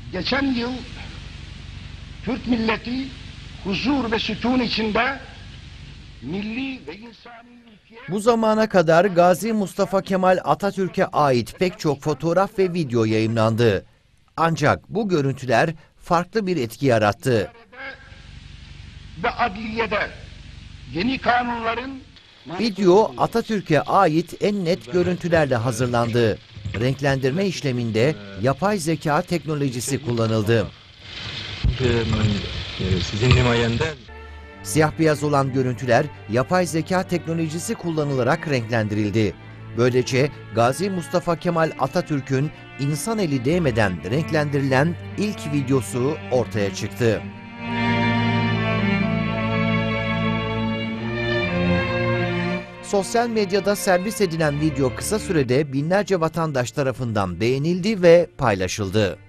Geçen yıl Türk milleti huzur ve sükun içinde milli ve insani ülkeye... Bu zamana kadar Gazi Mustafa Kemal Atatürk'e ait pek çok fotoğraf ve video yayımlandı. Ancak bu görüntüler farklı bir etki yarattı. Ve adliyede yeni kanunların... Video Atatürk'e ait en net görüntülerle hazırlandı. Renklendirme işleminde yapay zeka teknolojisi kullanıldı. Sizin himayende... Siyah beyaz olan görüntüler yapay zeka teknolojisi kullanılarak renklendirildi. Böylece Gazi Mustafa Kemal Atatürk'ün insan eli değmeden renklendirilen ilk videosu ortaya çıktı. Sosyal medyada servis edilen video kısa sürede binlerce vatandaş tarafından beğenildi ve paylaşıldı.